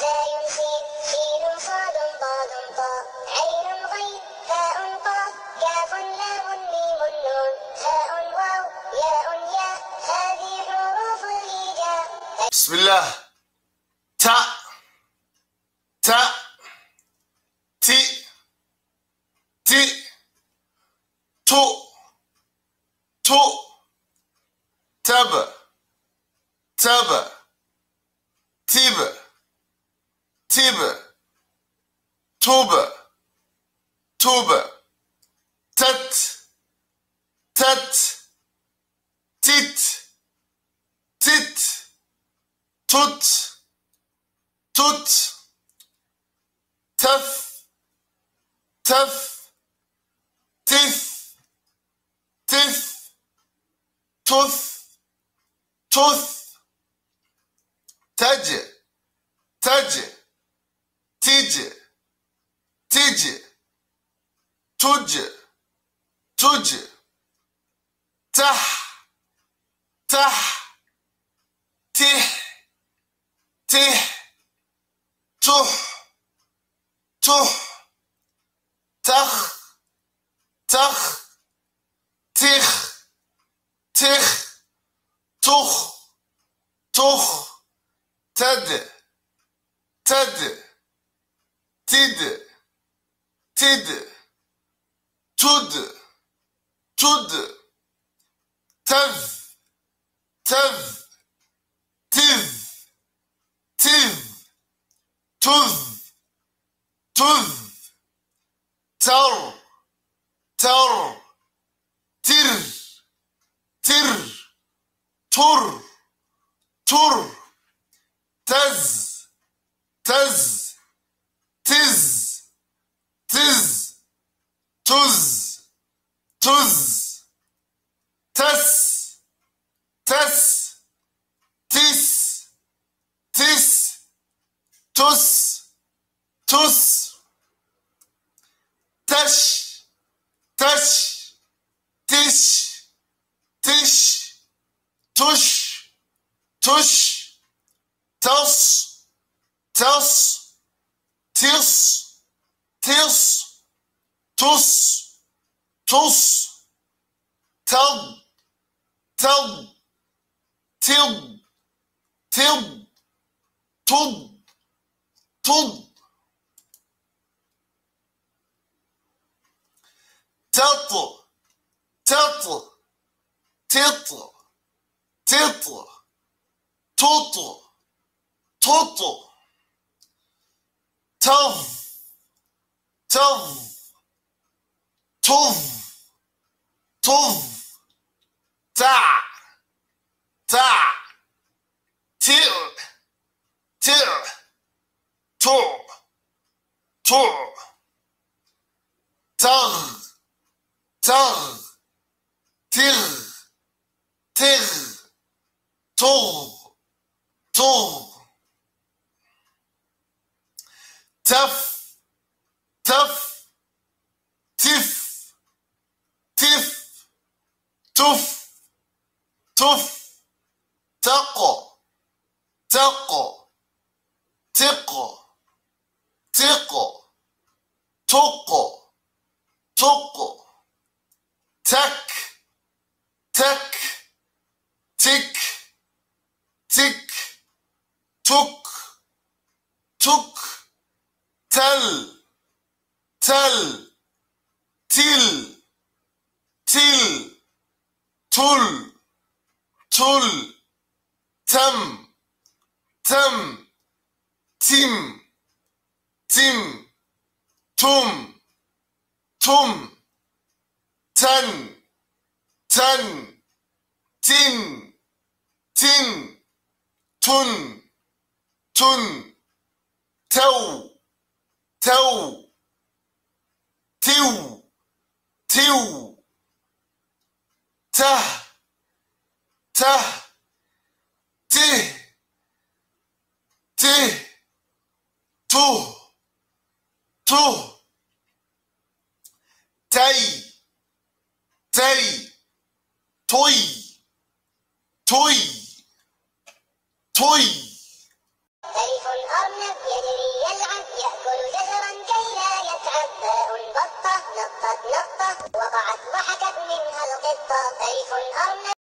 زاي سين شين صاد ضاد طاء عين غين فاء قاف كاف لام ميم نون هاء واو ياء ياء هذه حروف الهجاء. بسم الله. تاء تاء تي تي تو تو تب تب تب تب توب توب تت تت تت تت توت توت تف تف تف تف تث تث تج تج تج تج تج تج تح تح تح تح تح تح تخ تخ تخ تخ تخ تخ تد تد تد تد تد تد تذ تذ تذ تذ تذ تذ تر تر تر تر تر تر تز تز تز تز تز تز تس تس تس تس تس تس تش تش تش تش تش تش تس تس تس تس تس تس تل تل تل تل تل تل تط تط تط تط توط توط تظ تظ تظ تظ تع تع تع تع تع تع تغ تغ تغ تغ تغ تغ تف تف تف تف تف تف تق تق تق تق تق تق تك تك تك تك تك تك تل تل تل تل تل تل تم تم تم تم تم تم تن تن تن تن تن تن تو تو تيو تيو ته ته ته ته تو تو تي تي توي توي توي